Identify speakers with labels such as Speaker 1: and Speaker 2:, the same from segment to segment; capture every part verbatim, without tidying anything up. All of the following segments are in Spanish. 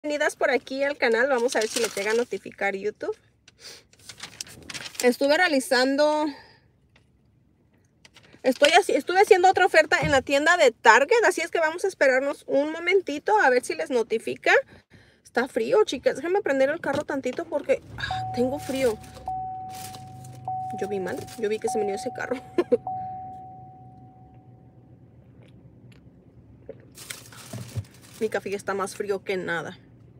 Speaker 1: Bienvenidas por aquí al canal. Vamos a ver si le llega a notificar YouTube. Estuve realizando... Estoy así, estuve haciendo otra oferta en la tienda de Target. Así es que vamos a esperarnos un momentito a ver si les notifica. Está frío, chicas. Déjenme prender el carro tantito porque ah, tengo frío. Yo vi mal. Yo vi que se me dio ese carro. Mi café está más frío que nada.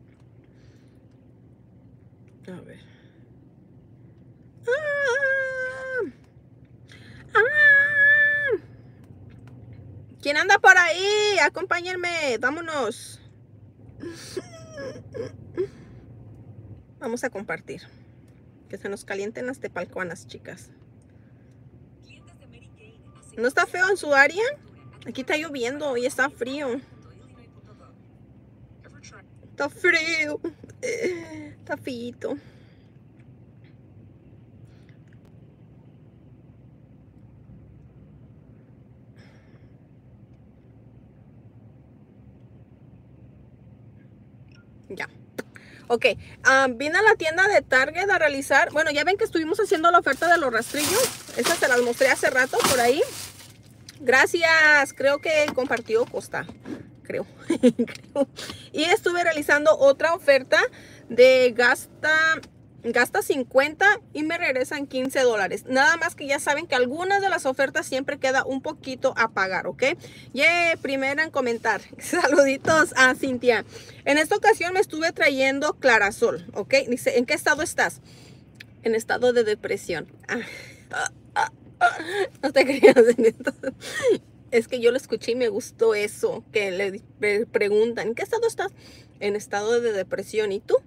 Speaker 1: A ver. ¡Ah! ¡Ah! ¿Quién anda por ahí? Acompáñenme. Vámonos. Vamos a compartir. Que se nos calienten las tepalcuanas, chicas. ¿No está feo en su área? Aquí está lloviendo y está frío. Está frío. Está fito. Ya. Ok, um, vine a la tienda de Target a realizar, bueno, ya ven que estuvimos haciendo la oferta de los rastrillos. Esas se las mostré hace rato por ahí. Gracias, creo que compartió Costa, creo. creo. Y estuve realizando otra oferta de gasta, gasta cincuenta y me regresan quince dólares. Nada más que ya saben que algunas de las ofertas siempre queda un poquito a pagar, ¿ok? Yeah, primera en comentar. Saluditos a Cintia. En esta ocasión me estuve trayendo Clarasol, ¿ok? Dice, ¿en qué estado estás? En estado de depresión. Ah, ah, ah, ah. No te creas en esto. Es que yo lo escuché y me gustó eso, que le preguntan, ¿en qué estado estás? En estado de depresión. ¿Y tú?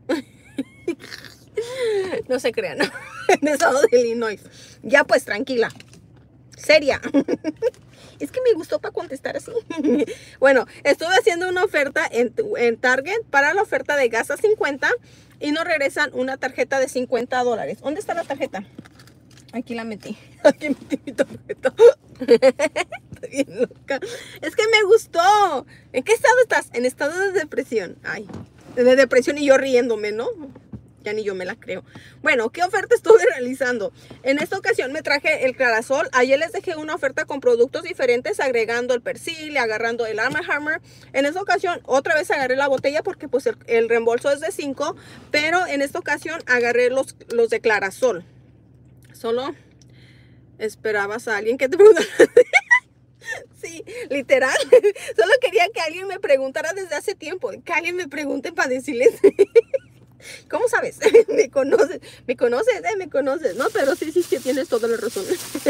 Speaker 1: No se crean, ¿no? En estado de Illinois. Ya pues, tranquila. Seria. Es que me gustó para contestar así. Bueno, estuve haciendo una oferta en, en Target para la oferta de gas a cincuenta y nos regresan una tarjeta de cincuenta dólares. ¿Dónde está la tarjeta? Aquí la metí. Aquí metí mi tarjeta. Estoy bien loca. Es que me gustó. ¿En qué estado estás? En estado de depresión. Ay, de depresión y yo riéndome, ¿no? Ya ni yo me la creo. Bueno, ¿qué oferta estuve realizando? En esta ocasión me traje el Clarasol. Ayer les dejé una oferta con productos diferentes, agregando el Persil, agarrando el Arm and Hammer. En esta ocasión, otra vez agarré la botella porque pues el, el reembolso es de cinco, pero en esta ocasión agarré los, los de Clarasol. Solo esperabas a alguien que te preguntara. Sí, literal. Solo quería que alguien me preguntara desde hace tiempo. Que alguien me pregunte para decirles... ¿Cómo sabes? Me conoces, me conoces, eh, me conoces, ¿no? Pero sí, sí, sí, tienes toda la razón.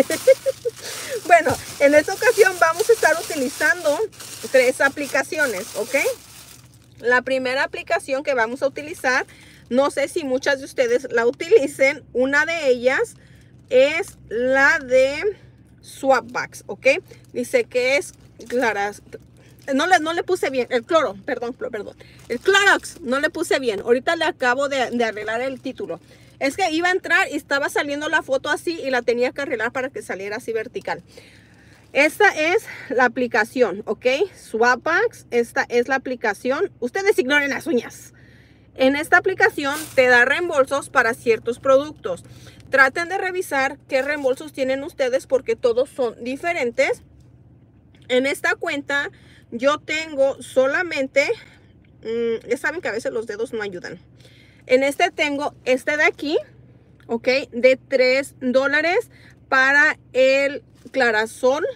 Speaker 1: Bueno, en esta ocasión vamos a estar utilizando tres aplicaciones, ¿ok? La primera aplicación que vamos a utilizar, no sé si muchas de ustedes la utilicen, una de ellas es la de Swapbox, ¿ok? Dice que es clara. No le, no le puse bien, el cloro, perdón, perdón. El Clorox, no le puse bien. Ahorita le acabo de, de arreglar el título. Es que iba a entrar y estaba saliendo la foto así y la tenía que arreglar para que saliera así vertical. Esta es la aplicación, ¿ok? Swapbox, esta es la aplicación. Ustedes ignoren las uñas. En esta aplicación te da reembolsos para ciertos productos. Traten de revisar qué reembolsos tienen ustedes porque todos son diferentes. En esta cuenta yo tengo solamente, mmm, ya saben que a veces los dedos no ayudan. En este tengo este de aquí, ok, de tres dólares para el Clarasol.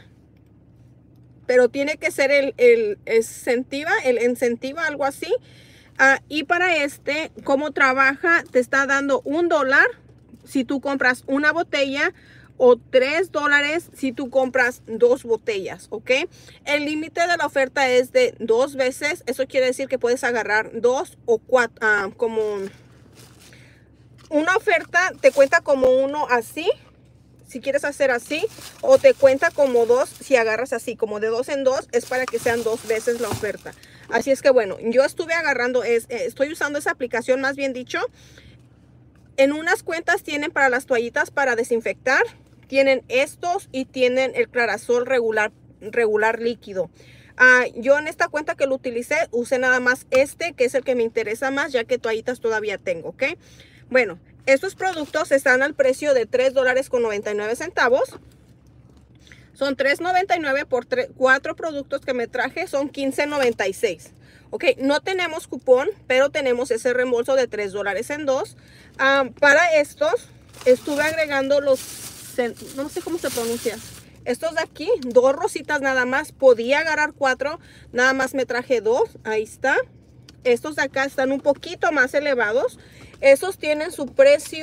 Speaker 1: Pero tiene que ser el, el Sentiva, el Incentiva, algo así. Uh, y para este, como trabaja, te está dando un dólar si tú compras una botella, o tres dólares si tú compras dos botellas, ¿ok? El límite de la oferta es de dos veces. Eso quiere decir que puedes agarrar dos o cuatro, uh, como una oferta te cuenta como uno así, si quieres hacer así, o te cuenta como dos si agarras así, como de dos en dos, es para que sean dos veces la oferta. Así es que bueno, yo estuve agarrando, es, eh, estoy usando esa aplicación, más bien dicho. En unas cuentas tienen para las toallitas para desinfectar. Tienen estos y tienen el Clarasol regular, regular líquido. Uh, yo en esta cuenta que lo utilicé, usé nada más este, que es el que me interesa más, ya que toallitas todavía tengo, ¿ok? Bueno, estos productos están al precio de tres dólares con noventa y nueve centavos. Son tres noventa y nueve por cuatro productos que me traje, son quince noventa y seis. Ok, no tenemos cupón, pero tenemos ese reembolso de tres dólares en dos. Um, para estos, estuve agregando los, no sé cómo se pronuncia. Estos de aquí, dos rositas nada más. Podía agarrar cuatro, nada más me traje dos. Ahí está. Estos de acá están un poquito más elevados. Esos tienen su precio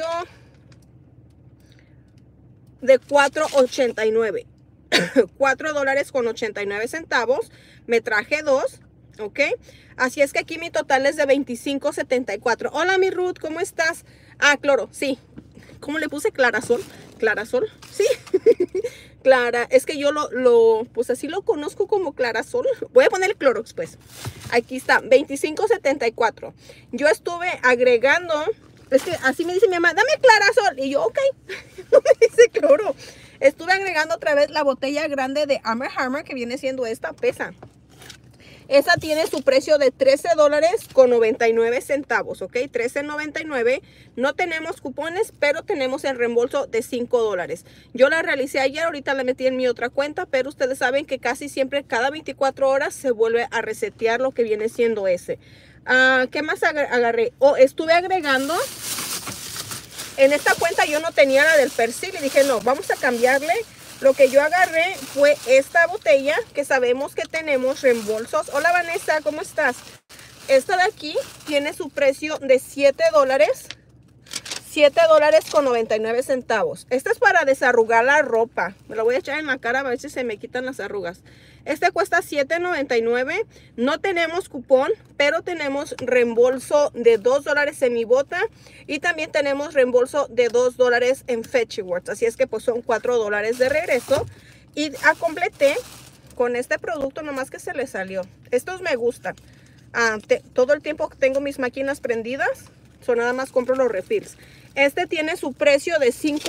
Speaker 1: de cuatro ochenta y nueve. cuatro dólares con ochenta y nueve centavos. Me traje dos. Ok. Así es que aquí mi total es de veinticinco setenta y cuatro. Hola mi Ruth, ¿cómo estás? Ah, cloro, sí. ¿Cómo le puse? Clarasol. Clarasol, sí. Clara, es que yo lo, lo, pues así lo conozco como Clarasol. Voy a poner el Clorox, pues. Aquí está, veinticinco setenta y cuatro. Yo estuve agregando, es que así me dice mi mamá, dame Clarasol. Y yo, ok, no me dice cloro. Estuve agregando otra vez la botella grande de Arm and Hammer, que viene siendo esta, pesa. Esa tiene su precio de trece dólares con noventa y nueve centavos, ¿ok? trece noventa y nueve. No tenemos cupones, pero tenemos el reembolso de cinco dólares. Yo la realicé ayer, ahorita la metí en mi otra cuenta, pero ustedes saben que casi siempre cada veinticuatro horas se vuelve a resetear lo que viene siendo ese. Uh, ¿Qué más ag agarré? Oh, estuve agregando. En esta cuenta yo no tenía la del Persil y dije, no, vamos a cambiarle. Lo que yo agarré fue esta botella, que sabemos que tenemos reembolsos. Hola Vanessa, ¿cómo estás? Esta de aquí tiene su precio de siete dólares. siete dólares con noventa y nueve centavos. Esta es para desarrugar la ropa. Me lo voy a echar en la cara a ver si se me quitan las arrugas. Este cuesta siete noventa y nueve. No tenemos cupón, pero tenemos reembolso de dos dólares en mi bota. Y también tenemos reembolso de dos dólares en Fetch Rewards. Así es que pues son cuatro dólares de regreso. Y a completé con este producto, nomás que se le salió. Estos me gustan. Ah, te, todo el tiempo que tengo mis máquinas prendidas, so nada más compro los refills. Este tiene su precio de cinco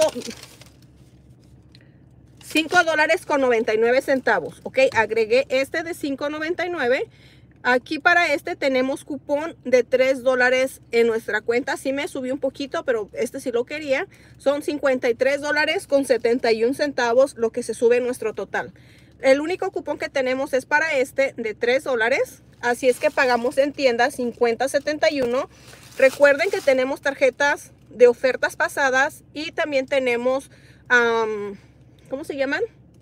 Speaker 1: dólares con noventa y nueve centavos. Ok, agregué este de cinco noventa y nueve. Aquí para este tenemos cupón de tres dólares en nuestra cuenta. Sí me subí un poquito, pero este sí lo quería. Son cincuenta y tres dólares con setenta y un centavos lo que se sube en nuestro total. El único cupón que tenemos es para este de tres dólares. Así es que pagamos en tienda cincuenta setenta y uno. Recuerden que tenemos tarjetas de ofertas pasadas y también tenemos, um, ¿cómo se llaman?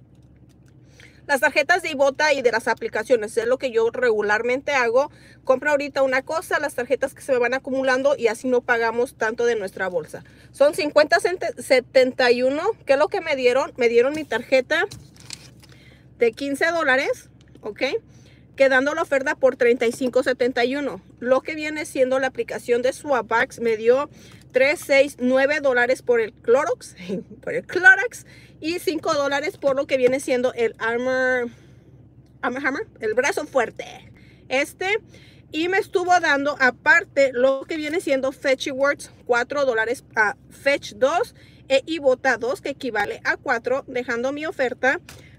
Speaker 1: Las tarjetas de Ibotta y de las aplicaciones. Es lo que yo regularmente hago. Compro ahorita una cosa, las tarjetas que se me van acumulando y así no pagamos tanto de nuestra bolsa. Son cincuenta setenta y uno. ¿Qué es lo que me dieron? Me dieron mi tarjeta de quince dólares, ¿ok? Quedando la oferta por treinta y cinco setenta y uno. Lo que viene siendo la aplicación de Swapback me dio tres, seis, nueve dólares por el Clorox, por el Clorox y cinco dólares por lo que viene siendo el Armor, Armor Hammer, el brazo fuerte. Este, y me estuvo dando aparte lo que viene siendo Fetch Rewards, cuatro dólares a Fetch dos e Ibotta dos, que equivale a cuatro, dejando mi oferta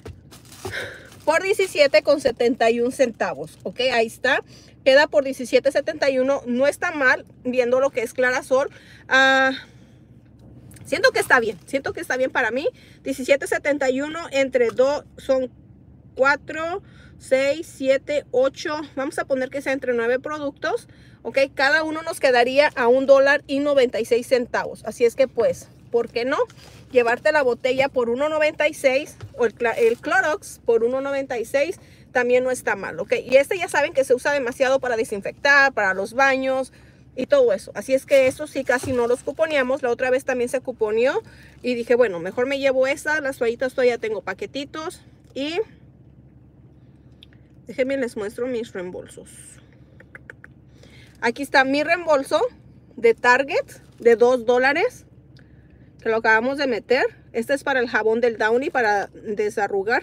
Speaker 1: por diecisiete con setenta y un centavos. Ok, ahí está. Queda por diecisiete setenta y uno. No está mal viendo lo que es Clarasol. Uh, siento que está bien. Siento que está bien para mí. diecisiete setenta y uno entre dos son cuatro, seis, siete, ocho. Vamos a poner que sea entre nueve productos. Ok, cada uno nos quedaría a un dólar y noventa y seis centavos. Así es que pues, ¿por qué no? Llevarte la botella por uno noventa y seis o el, el Clorox por uno noventa y seis también no está mal, ¿ok? Y este ya saben que se usa demasiado para desinfectar, para los baños y todo eso. Así es que eso sí casi no los cuponeamos. La otra vez también se cuponeó y dije, bueno, mejor me llevo esa. Las toallitas todavía tengo paquetitos y déjenme les muestro mis reembolsos. Aquí está mi reembolso de Target de dos dólares. Que lo acabamos de meter. Este es para el jabón del Downy para desarrugar.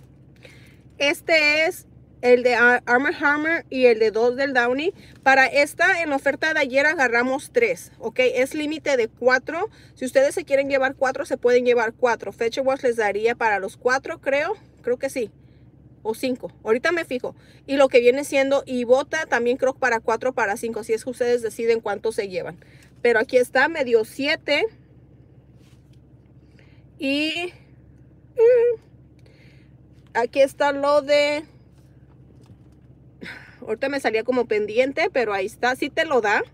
Speaker 1: Este es el de Arm and Hammer y el de dos del Downy. Para esta en la oferta de ayer agarramos tres. Ok, es límite de cuatro. Si ustedes se quieren llevar cuatro, se pueden llevar cuatro. Fetch Rewards les daría para los cuatro, creo. Creo que sí. o cinco. Ahorita me fijo. Y lo que viene siendo, y bota también creo para cuatro, para cinco. Así es que ustedes deciden cuánto se llevan. Pero aquí está, me dio siete. Y mm, aquí está lo de... Ahorita me salía como pendiente, pero ahí está. Sí te lo da.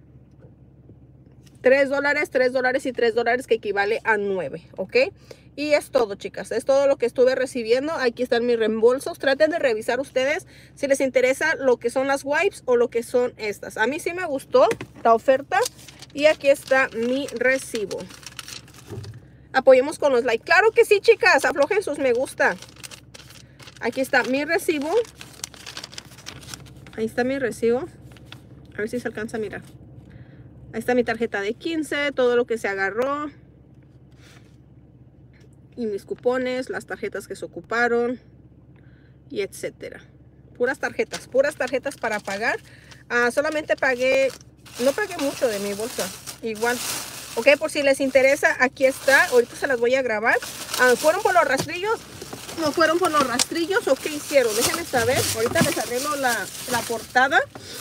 Speaker 1: tres dólares, tres dólares y tres dólares, que equivale a nueve, ¿ok? Y es todo, chicas. Es todo lo que estuve recibiendo. Aquí están mis reembolsos. Traten de revisar ustedes si les interesa lo que son las wipes o lo que son estas. A mí sí me gustó la oferta. Y aquí está mi recibo. Apoyemos con los likes. Claro que sí, chicas. Aflojen sus me gusta. Aquí está mi recibo. Ahí está mi recibo. A ver si se alcanza a mirar. Ahí está mi tarjeta de quince. Todo lo que se agarró. Y mis cupones. Las tarjetas que se ocuparon. Y etcétera. Puras tarjetas. Puras tarjetas para pagar. Ah, solamente pagué... No pagué mucho de mi bolsa. Igual... Ok, por si les interesa, aquí está. Ahorita se las voy a grabar. Ah, ¿Fueron por los rastrillos? ¿No fueron por los rastrillos o qué hicieron? Déjenme saber. Ahorita les arreglo la, la portada.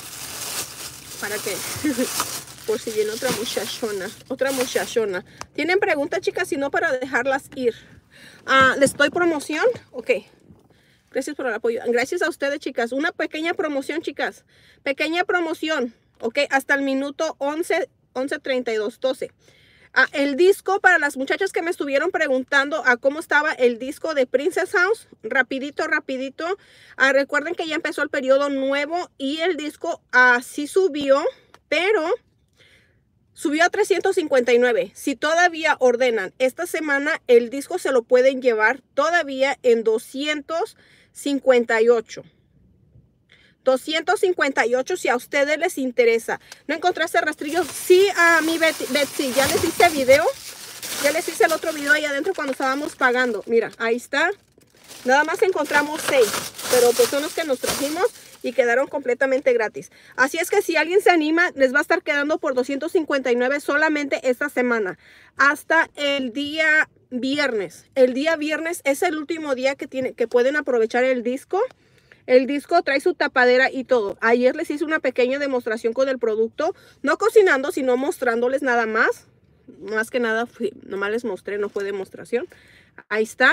Speaker 1: ¿Para qué? Por si viene otra muchachona. Otra muchachona. ¿Tienen preguntas, chicas? Si no, para dejarlas ir. Ah, ¿les doy promoción? Ok. Gracias por el apoyo. Gracias a ustedes, chicas. Una pequeña promoción, chicas. Pequeña promoción. Ok, hasta el minuto once... once treinta y dos, doce. Ah, el disco, para las muchachas que me estuvieron preguntando a cómo estaba el disco de Princess House, rapidito, rapidito. Ah, recuerden que ya empezó el periodo nuevo y el disco así ah, subió, pero subió a trescientos cincuenta y nueve. Si todavía ordenan esta semana, el disco se lo pueden llevar todavía en doscientos cincuenta y ocho. doscientos cincuenta y ocho si a ustedes les interesa. ¿No encontraste rastrillos? Sí, a mi Betsy, Betsy, ya les hice video. Ya les hice el otro video ahí adentro cuando estábamos pagando. Mira, ahí está. Nada más encontramos seis, pero pues son los que nos trajimos y quedaron completamente gratis. Así es que si alguien se anima, les va a estar quedando por doscientos cincuenta y nueve solamente esta semana. Hasta el día viernes. El día viernes es el último día que, tiene, que pueden aprovechar el disco. El disco trae su tapadera y todo. Ayer les hice una pequeña demostración con el producto. No cocinando, sino mostrándoles nada más. Más que nada, fui, nomás les mostré, no fue demostración. Ahí está.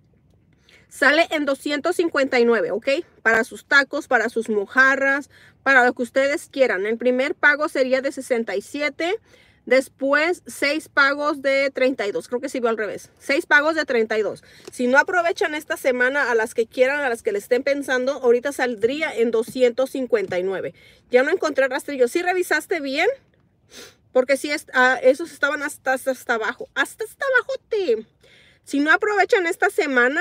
Speaker 1: Sale en doscientos cincuenta y nueve, ¿ok? Para sus tacos, para sus mojarras, para lo que ustedes quieran. El primer pago sería de sesenta y siete. Después, seis pagos de treinta y dos. Creo que sí va al revés. seis pagos de treinta y dos. Si no aprovechan esta semana, a las que quieran, a las que le estén pensando, ahorita saldría en doscientos cincuenta y nueve. Ya no encontré rastrillos. ¿Sí revisaste bien? Porque sí, es, uh, esos estaban hasta, hasta, hasta abajo. Hasta hasta abajo. Te. Si no aprovechan esta semana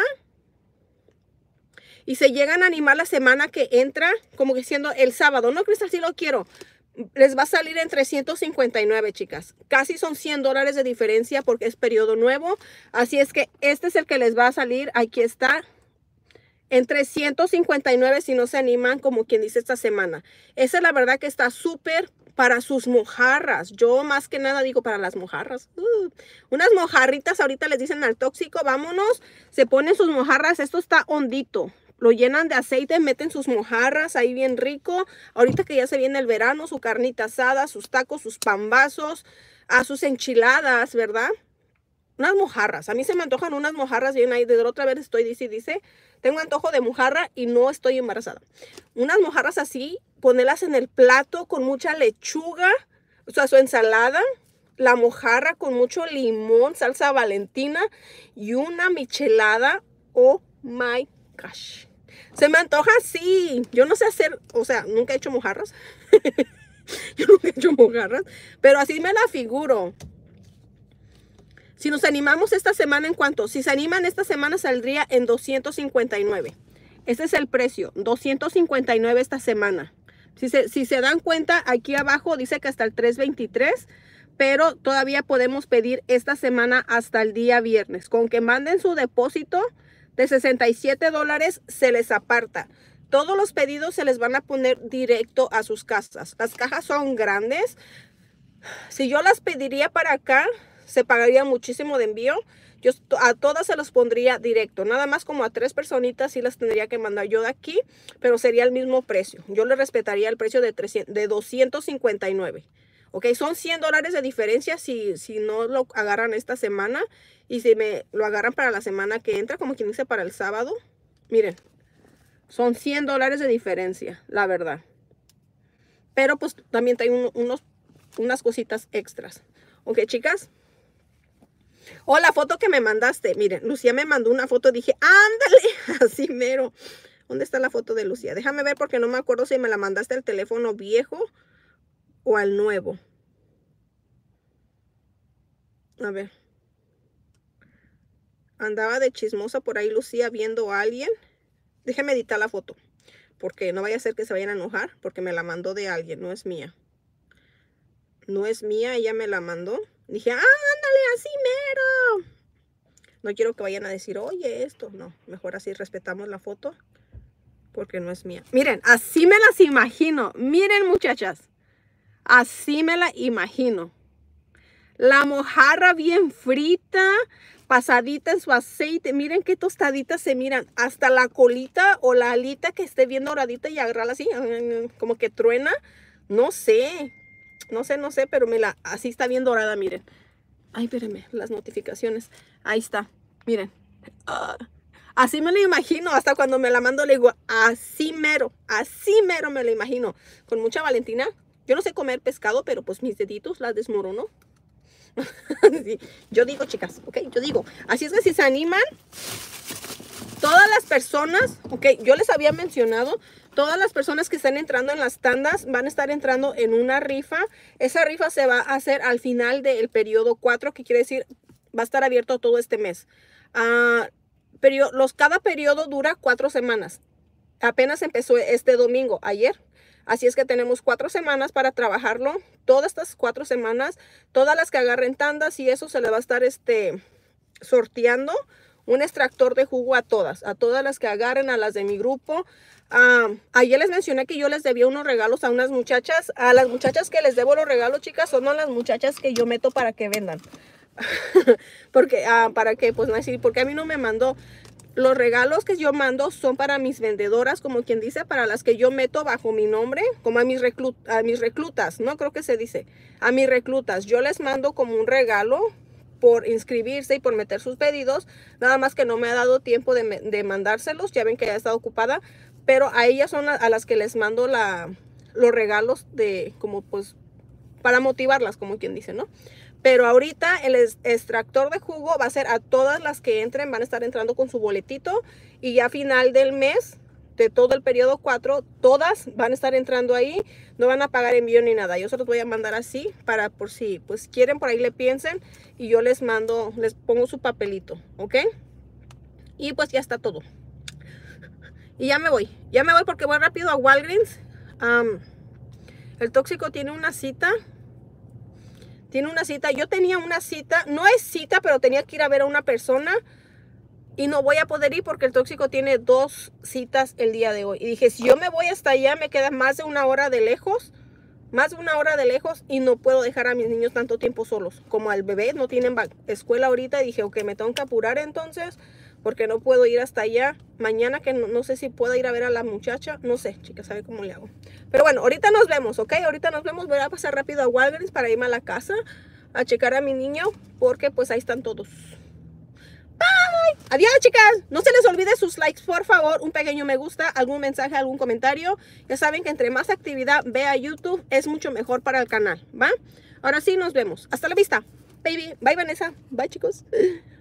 Speaker 1: y se llegan a animar la semana que entra, como que siendo el sábado. No, Cristal, sí lo quiero. Les va a salir en trescientos cincuenta y nueve, chicas. Casi son cien dólares de diferencia porque es periodo nuevo. Así es que este es el que les va a salir. Aquí está. En trescientos cincuenta y nueve si no se animan, como quien dice, esta semana. Esa es la verdad que está súper para sus mojarras. Yo más que nada digo para las mojarras. Uh, unas mojarritas ahorita les dicen al tóxico, vámonos. Se ponen sus mojarras. Esto está hondito. Lo llenan de aceite, meten sus mojarras ahí bien rico. Ahorita que ya se viene el verano, su carnita asada, sus tacos, sus pambazos, a sus enchiladas, ¿verdad? Unas mojarras. A mí se me antojan unas mojarras bien ahí. Desde otra vez estoy, dice, dice, tengo antojo de mojarra y no estoy embarazada. Unas mojarras así, ponerlas en el plato con mucha lechuga, o sea, su ensalada. La mojarra con mucho limón, salsa valentina y una michelada. Oh my gosh. Se me antoja así. Yo no sé hacer, o sea, nunca he hecho mojarras. Yo nunca he hecho mojarras, pero así me la figuro. Si nos animamos esta semana, ¿en cuánto? Si se animan esta semana, saldría en doscientos cincuenta y nueve. Este es el precio, doscientos cincuenta y nueve esta semana. Si se, si se dan cuenta, aquí abajo dice que hasta el tres veintitrés, pero todavía podemos pedir esta semana hasta el día viernes. Con que manden su depósito de sesenta y siete dólares, se les aparta. Todos los pedidos se les van a poner directo a sus casas. Las cajas son grandes. Si yo las pediría para acá, se pagaría muchísimo de envío. Yo a todas se los pondría directo. Nada más como a tres personitas sí las tendría que mandar yo de aquí, pero sería el mismo precio. Yo le respetaría el precio de, trescientos, de doscientos cincuenta y nueve. Ok, son cien dólares de diferencia si, si no lo agarran esta semana. Y si me lo agarran para la semana que entra, como quien dice para el sábado. Miren, son cien dólares de diferencia, la verdad. Pero pues también trae un, unos, unas cositas extras. Ok, chicas. O la foto que me mandaste. Miren, Lucía me mandó una foto. Dije, ándale, así mero. ¿Dónde está la foto de Lucía? Déjame ver porque no me acuerdo si me la mandaste al teléfono viejo o al nuevo. A ver. Andaba de chismosa por ahí Lucía viendo a alguien. Déjeme editar la foto. Porque no vaya a ser que se vayan a enojar. Porque me la mandó de alguien. No es mía. No es mía. Ella me la mandó. Dije, ah, ándale, así mero. No quiero que vayan a decir, oye, esto. No, mejor así respetamos la foto. Porque no es mía. Miren, así me las imagino. Miren, muchachas. Así me la imagino. La mojarra bien frita, pasadita en su aceite. Miren qué tostaditas se miran. Hasta la colita o la alita que esté bien doradita y agarrarla así, como que truena. No sé. No sé, no sé, pero me la, así está bien dorada, miren. Ay, espérenme, las notificaciones. Ahí está, miren. Uh, así me la imagino. Hasta cuando me la mando le digo, así mero, así mero me la imagino. Con mucha Valentina. Yo no sé comer pescado, pero pues mis deditos las desmorono. Sí, yo digo, chicas, ok, yo digo. Así es que si se animan, todas las personas, ok, yo les había mencionado, todas las personas que están entrando en las tandas van a estar entrando en una rifa. Esa rifa se va a hacer al final del periodo cuatro, que quiere decir, va a estar abierto todo este mes. Uh, periodo, los, cada periodo dura cuatro semanas. Apenas empezó este domingo, ayer. Así es que tenemos cuatro semanas para trabajarlo. Todas estas cuatro semanas, todas las que agarren tandas y eso se le va a estar este, sorteando un extractor de jugo a todas. A todas las que agarren, a las de mi grupo. Uh, ayer les mencioné que yo les debía unos regalos a unas muchachas. A las muchachas que les debo los regalos, chicas, son las muchachas que yo meto para que vendan. Porque, uh, para que, pues no decir, porque a mí no me mandó. Los regalos que yo mando son para mis vendedoras, como quien dice, para las que yo meto bajo mi nombre, como a mis, reclut a mis reclutas, no creo que se dice, a mis reclutas. Yo les mando como un regalo por inscribirse y por meter sus pedidos, nada más que no me ha dado tiempo de, de mandárselos, ya ven que ya he estado ocupada, pero a ellas son a, a las que les mando la, los regalos de, como pues, para motivarlas, como quien dice, ¿no? Pero ahorita el extractor de jugo va a ser a todas las que entren, van a estar entrando con su boletito. Y ya a final del mes, de todo el periodo cuatro, todas van a estar entrando ahí. No van a pagar envío ni nada. Yo se los voy a mandar así para por si pues quieren, por ahí le piensen. Y yo les mando, les pongo su papelito, ¿ok? Y pues ya está todo. Y ya me voy. Ya me voy porque voy rápido a Walgreens. Um, el tóxico tiene una cita. Tiene una cita. Yo tenía una cita. No es cita, pero tenía que ir a ver a una persona. Y no voy a poder ir porque el tóxico tiene dos citas el día de hoy. Y dije, si yo me voy hasta allá, me queda más de una hora de lejos. Más de una hora de lejos. Y no puedo dejar a mis niños tanto tiempo solos. Como al bebé no tienen escuela ahorita. Y dije, ok, me tengo que apurar entonces. Porque no puedo ir hasta allá. Mañana que no, no sé si puedo ir a ver a la muchacha. No sé, chicas, sabe cómo le hago. Pero bueno, ahorita nos vemos, ¿ok? Ahorita nos vemos. Voy a pasar rápido a Walgreens para irme a la casa. A checar a mi niño. Porque pues ahí están todos. Bye. Adiós, chicas. No se les olvide sus likes, por favor. Un pequeño me gusta, algún mensaje, algún comentario. Ya saben que entre más actividad vea YouTube es mucho mejor para el canal, ¿va? Ahora sí, nos vemos. Hasta la vista, baby. Bye, Vanessa. Bye, chicos.